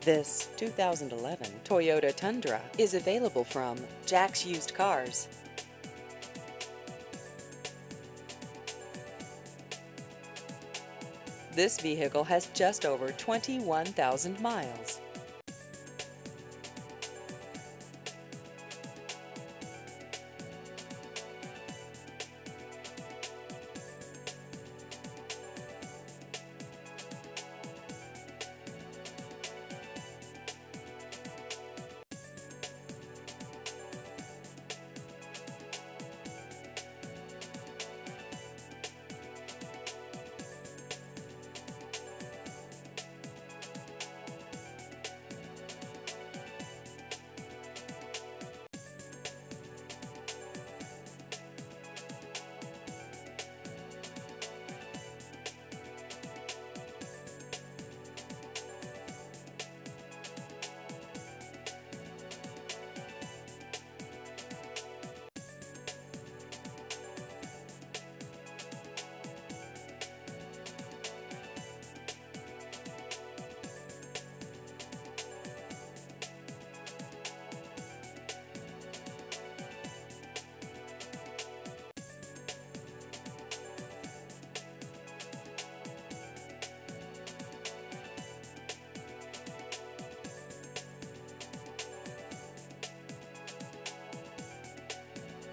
This 2011 Toyota Tundra is available from Jack's Used Cars. This vehicle has just over 21,000 miles.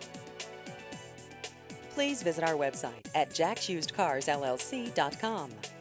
Please visit our website at jacksusedcarsllc.com.